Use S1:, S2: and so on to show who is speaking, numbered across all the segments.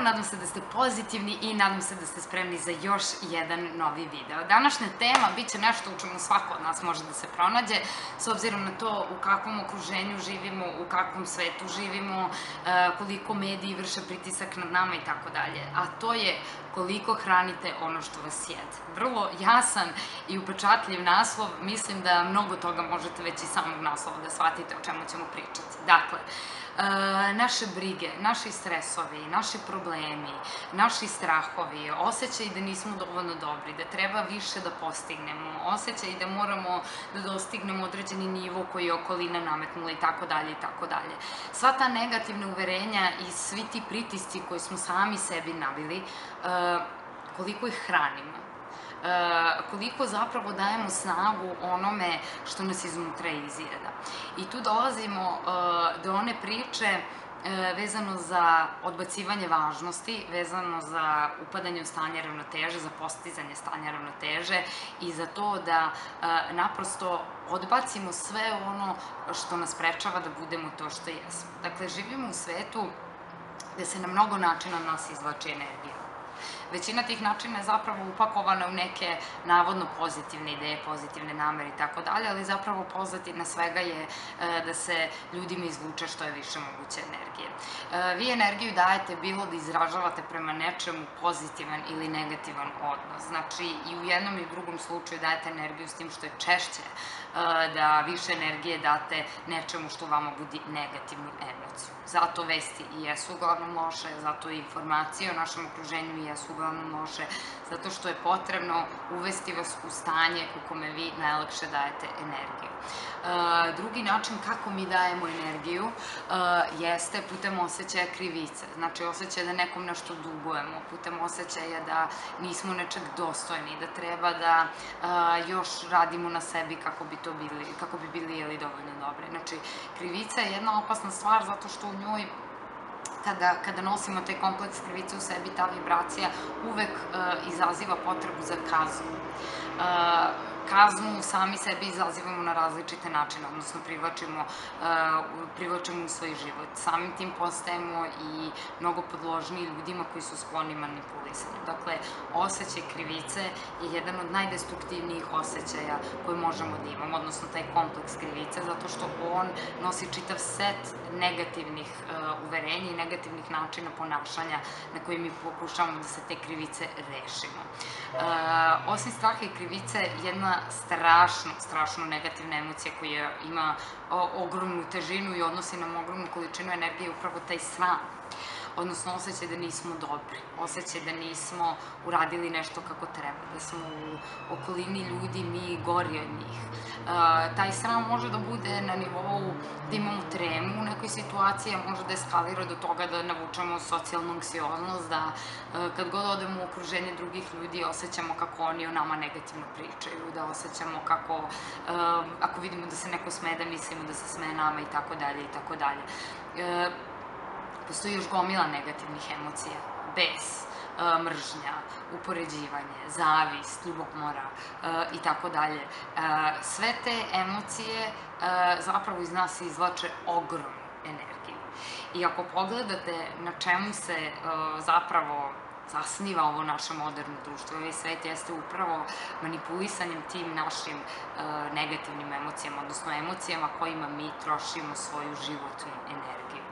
S1: nadam se da ste pozitivni i nadam se da ste spremni za još jedan novi video. Današnja tema bit će nešto u čemu svako od nas može da se pronađe, s obzirom na to u kakvom okruženju živimo, u kakvom svetu živimo, koliko mediji vrše pritisak nad nama i tako dalje. A to je koliko hranite ono što vas jede. Vrlo jasan i upečatljiv naslov, mislim da mnogo toga možete već iz samog naslova da shvatite o čemu ćemo pričati. Dakle, naše brige, naši stresovi, naši problemi, naši strahovi, osjećaj da nismo dovoljno dobri, da treba više da postignemo, osjećaj da moramo da dostignemo određeni nivo koji je okolina nametnula i tako dalje i tako dalje. Sva ta negativna uverenja i svi ti pritisci koji smo sami sebi nabili, koliko ih hranimo, koliko zapravo dajemo snagu onome što nas iznutra izjeda. I tu dolazimo do one priče vezano za odbacivanje važnosti, vezano za upadanje u stanje ravnoteže, za postizanje stanja ravnoteže i za to da naprosto odbacimo sve ono što nas sprečava da budemo to što jesmo. Dakle, živimo u svetu gde se na mnogo načina nas izvlači energija. Većina tih načina je zapravo upakovana u neke navodno pozitivne ideje, pozitivne namere i tako dalje, ali zapravo pozadina svega je da se ljudima izvuče što je više moguće energije. Vi energiju dajete bilo da izražavate prema nečemu pozitivan ili negativan odnos. Znači, i u jednom i u drugom slučaju dajete energiju s tim što je češće da više energije date nečemu što vama budi negativnu emociju. Zato vesti i jesu uglavnom loše, zato i informacije o našem okruženju i jesu uglavnom loše, zato što je potrebno uvesti vas u stanje u kome vi najlakše dajete energiju. Drugi način kako mi dajemo energiju jeste putem osjećaja krivice. Znači, osjećaja da nekom nešto dugujemo, putem osjećaja da nismo nečeg dostojni, da treba da još radimo na sebi kako bi bili dovoljno dobri. Znači, krivica je jedna opasna stvar zato što u njoj kada nosimo taj kompleks krivice u sebi, ta vibracija uvek izaziva potrebu za kaznu. Kaznu sami sebi izazivamo na različite načine, odnosno privlačimo u svoj život. Samim tim postajemo i mnogo podložniji ljudima koji su skloni manipulisanju. Dakle, osjećaj krivice je jedan od najdestruktivnijih osjećaja koje možemo da imamo, odnosno taj kompleks krivice, zato što on nosi čitav set negativnih uverenja i negativnih načina ponašanja na koji mi pokušavamo da se te krivice rešimo. Osim straha i krivice, jedna strašno negativna emocija koja ima ogromnu težinu i odnosi nam ogromnu količinu energije je upravo taj sram. Odnosno, osjećaj da nismo dobri, osjećaj da nismo uradili nešto kako treba, da smo u okolini ljudi mi gori od njih. Taj sram može da bude na nivou da imamo tremu u nekoj situaciji, a može da eskalira do toga da navučemo socijalnu anksioznost, da kad god odemo u okruženje drugih ljudi osjećamo kako oni o nama negativno pričaju, da osjećamo kako, ako vidimo da se neko smeje, da mislimo da se smeje nama i tako dalje i tako dalje. Postoji još gomila negativnih emocija, bes, mržnja, upoređivanje, zavist, ljubomora i tako dalje. Sve te emocije zapravo iz nas izvlače ogromnu energiju. I ako pogledate na čemu se zapravo zasniva ovo naše moderno društvo, ovaj svet jeste upravo manipulisanjem tim našim negativnim emocijama, odnosno emocijama kojima mi trošimo svoju životnu energiju.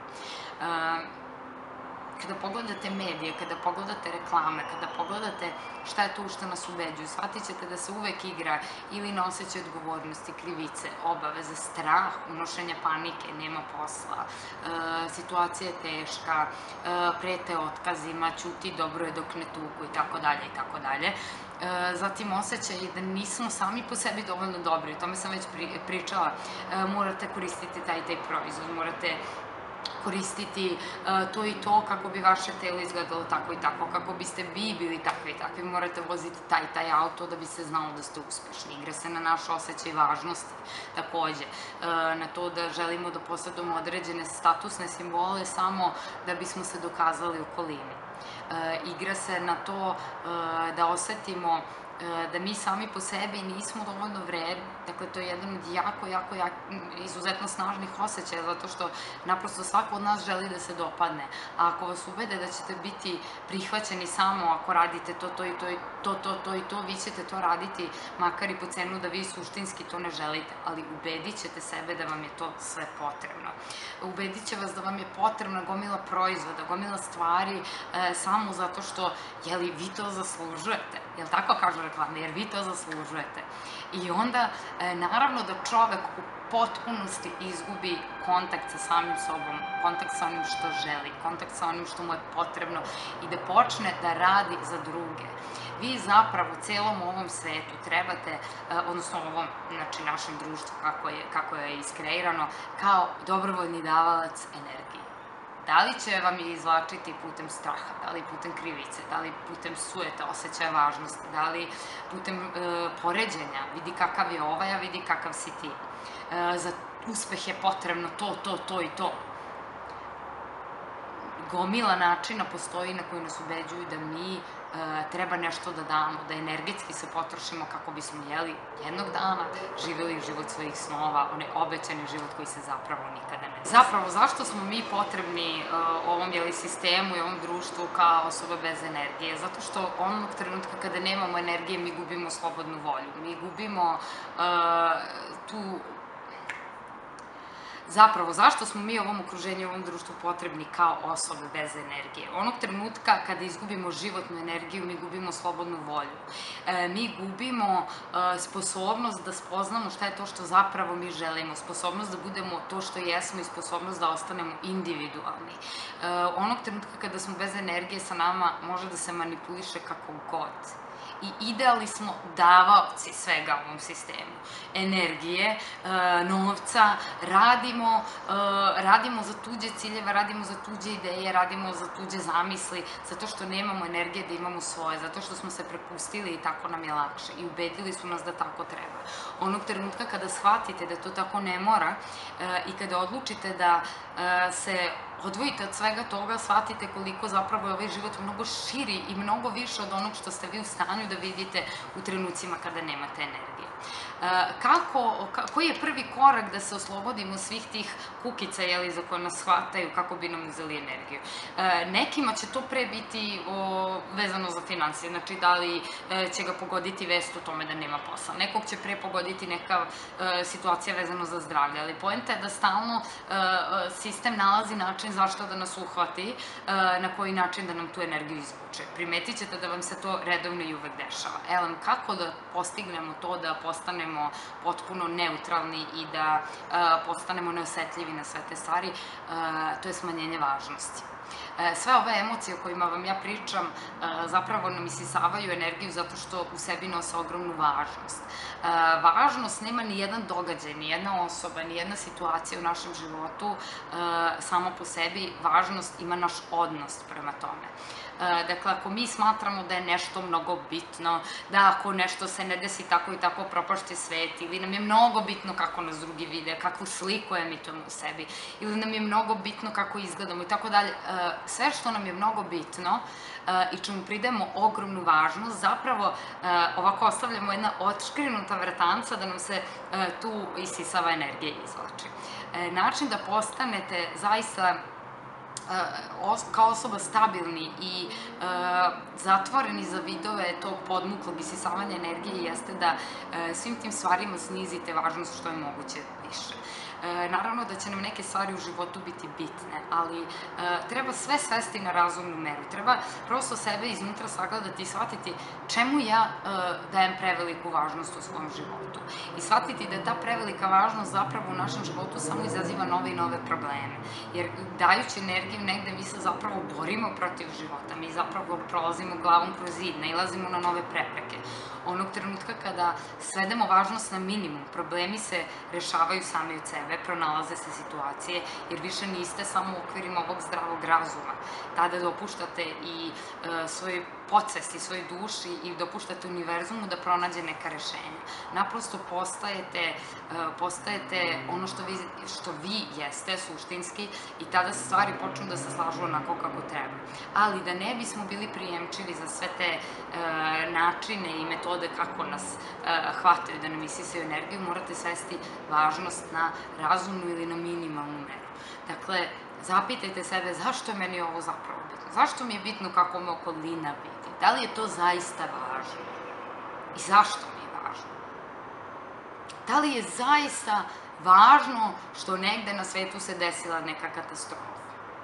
S1: Kada pogledate medije, kada pogledate reklame, kada pogledate šta je to što nas ubeđuju, shvatit ćete da se uvek igra ili na osjećaj odgovornosti, krivice, obaveze, strah, unošenja panike, nema posla, situacija je teška, prete otkazima, ćuti, dobro je dok ne tuku i tako dalje i tako dalje. Zatim osjećaj da nismo sami po sebi dovoljno dobri, o tome sam već pričala, morate koristiti taj proizvod, morate koristiti to i to kako bi vaše telo izgledalo tako i tako, kako biste vi bili takvi i takvi, morate voziti taj auto da bi se znalo da ste uspešni. Igra se na naš osjećaj važnosti, takođe, na to da želimo da posedujemo određene statusne simbole samo da bismo se dokazali okolini. Igra se na to da osetimo da mi sami po sebi nismo dovoljno vredni. Dakle, to je jedan od jako, izuzetno snažnih osjećaja, zato što naprosto svako od nas želi da se dopadne. A ako vas ubede da ćete biti prihvaćeni samo ako radite to, vi ćete to raditi, makar i po cenu da vi suštinski to ne želite, ali ubedit ćete sebe da vam je to sve potrebno. Ubedit će vas da vam je potrebna gomila proizvoda, gomila stvari, samo zato što, vi to zaslužujete. Jel tako kažu reklame? Jer vi to zaslužujete. I onda, naravno da čovek u potpunosti izgubi kontakt sa samim sobom, kontakt sa onim što želi, kontakt sa onim što mu je potrebno i da počne da radi za druge. Vi zapravo u celom ovom svetu trebate, odnosno ovom, našem društvu kako je iskreirano, kao dobrovoljni davalac energije. Da li će vam je izvlačiti putem straha, da li putem krivice, da li putem sujeta, osjećaja važnosti, da li putem poređenja, vidi kakav je ovaj, a vidi kakav si ti. Za uspeh je potrebno to i to. Gomila načina postoji na koji nas ubeđuju da mi treba nešto da damo, da energetski se potrošimo kako bismo jednog dana živjeli život svojih snova, onaj obećani život koji se zapravo nikada ne desi. Zapravo, zašto smo mi potrebni ovom sistemu i ovom društvu kao osoba bez energije? Zato što onog trenutka kada nemamo energije mi gubimo slobodnu volju, mi gubimo tu. Zapravo, zašto smo mi ovom okruženju i ovom društvu potrebni kao osobe bez energije? Onog trenutka kada izgubimo životnu energiju, mi gubimo slobodnu volju. Mi gubimo sposobnost da spoznamo šta je to što zapravo mi želimo, sposobnost da budemo to što jesmo i sposobnost da ostanemo individualni. Onog trenutka kada smo bez energije, sa nama može da se manipuliše kako god. I idealni smo davaoci svega u ovom sistemu. Energije, novca, radimo za tuđe ciljeve, radimo za tuđe ideje, radimo za tuđe zamisli, zato što nemamo energije da imamo svoje, zato što smo se prepustili i tako nam je lakše i ubedili su nas da tako treba. Onog trenutka kada shvatite da to tako ne mora i kada odlučite da se odvojite od svega toga, shvatite koliko zapravo je ovaj život mnogo širi i mnogo više od onog što ste vi u stanju da vidite u trenucima kada nemate energije. Koji je prvi korak da se oslobodimo svih tih kukica za koje nas shvataju kako bi nam uzeli energiju? Nekima će to pre biti vezano za finansije, znači da li će ga pogoditi vest o tome da nema posla. Nekog će pre pogoditi neka situacija vezano za zdravlje, ali poenta je da stalno sistem nalazi način zašto da nas uhvati, na koji način da nam tu energiju izvuče. Primetit ćete da vam se to redovno i uvek dešava. Kako da postignemo to da postanemo potpuno neutralni i da postanemo neosetljivi na sve te stvari, to je smanjenje važnosti. Sve ove emocije o kojima vam ja pričam zapravo nam isisavaju energiju zato što u sebi nose ogromnu važnost. Važnost nema ni jedan događaj, ni jedna osoba, ni jedna situacija u našem životu samo po sebi. Važnost ima naš odnos prema tome. Dakle, ako mi smatramo da je nešto mnogo bitno, da ako nešto se ne desi tako i tako propašće svet, ili nam je mnogo bitno kako nas drugi vide, kakvu sliku emitujemo u sebi, ili nam je mnogo bitno kako izgledamo i tako dalje, sve što nam je mnogo bitno i čemu pridemo ogromnu važnost, zapravo ovako ostavljamo jedna otškrinuta vrtanca da nam se tu isisava energija i izvlači. Način da postanete zaista kao osoba stabilni i zatvoreni za vidove tog podmuklog isisavanja energije jeste da svim tim stvarima snizite važnost što je moguće više. Naravno da će nam neke stvari u životu biti bitne, ali treba sve svesti na razumnu meru. Treba prosto sebe iznutra sagledati i shvatiti čemu ja dajem preveliku važnost u svom životu. I shvatiti da ta prevelika važnost zapravo u našem životu samo izaziva nove i nove probleme. Jer dajući energiju negde mi se zapravo borimo protiv života, mi zapravo prolazimo glavom kroz zid, nailazimo na nove prepreke. Onog trenutka kada svedemo važnost na minimum, problemi se rešavaju sami od sebe, pronalaze se situacije, jer više niste samo u okvirima ovog zdravog razuma. Tada dopuštate i svoj podsvesti, svojoj duši i dopuštate univerzumu da pronađe neka rešenja. Naprosto postajete ono što vi jeste suštinski i tada se stvari počnu da se slažu onako kako treba. Ali da ne bismo bili prijemčivi za sve te načine i metode kako nas hvataju da nam isisaju energiju, morate svesti važnost na razumnu ili na minimalnu meru. Dakle, zapitajte sebe zašto je meni ovo zapravo bitno, zašto mi je bitno kako me okolina vidi, da li je to zaista važno i zašto mi je važno. Da li je zaista važno što negde na svetu se desila neka katastrofa?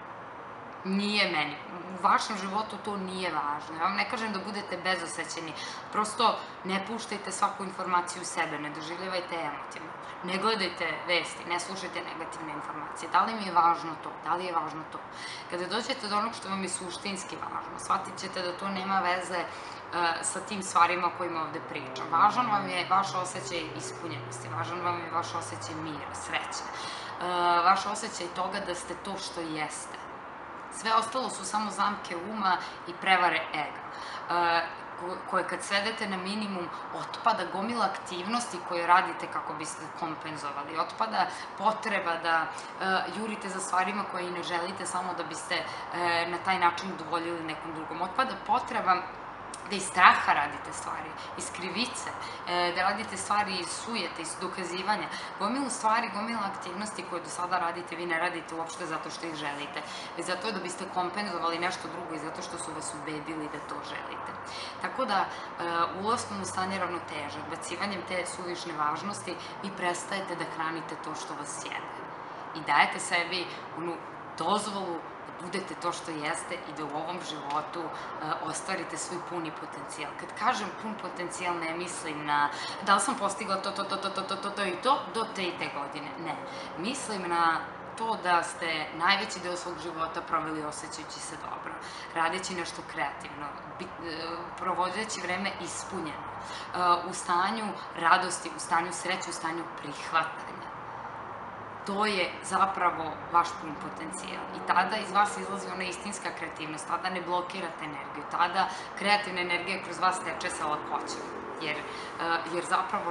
S1: Nije meni. U vašem životu to nije važno. Ja vam ne kažem da budete bezosećeni, prosto ne puštajte svaku informaciju u sebe, ne doživljavajte emotivno. Ne gledajte vesti, ne slušajte negativne informacije. Da li mi je važno to? Da li je važno to? Kada dođete do onog što vam je suštinski važno, shvatit ćete da to nema veze sa tim stvarima o kojima ovde pričam. Važan vam je vaš osjećaj ispunjenosti, važan vam je vaš osjećaj mira, sreće, vaš osjećaj toga da ste to što jeste. Sve ostalo su samo zamke uma i prevare ega, koje kad svedete na minimum, otpada gomila aktivnosti koje radite kako biste kompenzovali. Otpada potreba da jurite za stvarima koje i ne želite samo da biste na taj način udovoljili nekom drugom. Otpada potreba da iz straha radite stvari, iz krivice, da radite stvari iz sujete, iz dokazivanja. Gomilu stvari, gomila aktivnosti koje do sada radite, vi ne radite uopšte zato što ih želite, već zato da biste kompenzovali nešto drugo i zato što su vas ubedili da to želite. Tako da, ulaskom u stanje ravnoteže, odbacivanjem te suvišne važnosti, vi prestajete da hranite to što vas jede. I dajete sebi onu dozvolu budete to što jeste i da u ovom životu ostvarite svoj puni potencijal. Kad kažem pun potencijal, ne mislim na da li sam postigla to i to do te i te godine. Ne. Mislim na to da ste najveći deo svog života proveli osjećajući se dobro, radeći nešto kreativno, provodeći vreme ispunjeno, u stanju radosti, u stanju sreće, u stanju prihvatanja. To je zapravo vaš pun potencijal. I tada iz vas izlazi ona istinska kreativnost, tada ne blokirate energiju, tada kreativna energija kroz vas teče sa lakoćem, jer zapravo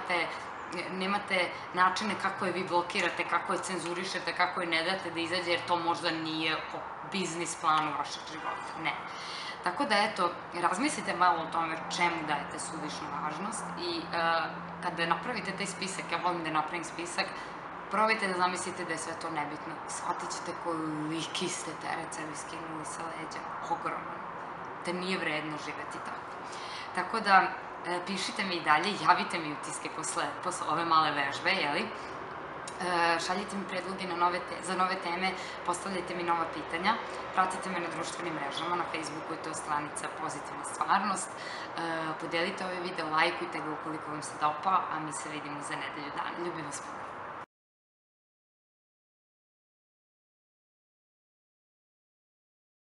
S1: nemate načine kako je vi blokirate, kako je cenzurišete, kako je ne date da izađe, jer to možda nije po biznis planu vašeg života. Ne. Tako da, eto, razmislite malo o tome čemu dajete suvišnu važnost i kada napravite taj spisak, ja volim da napravim spisak, probajte da zamislite da je sve to nebitno. Shvatit ćete koliki ste teret sebi skinuli sa leđa. Ogroman. Da nije vredno živeti tako. Tako da, pišite mi i dalje, javite mi utiske posle ove male vežbe, jeli? Šaljite mi predloge za nove teme, postavljajte mi nova pitanja, pratite me na društvenim mrežama, na Facebooku je to stranica Pozitivna stvarnost, podelite ovaj video, lajkujte ga ukoliko vam se dopao, a mi se vidimo za nedelju dana. Ljubim vas puno.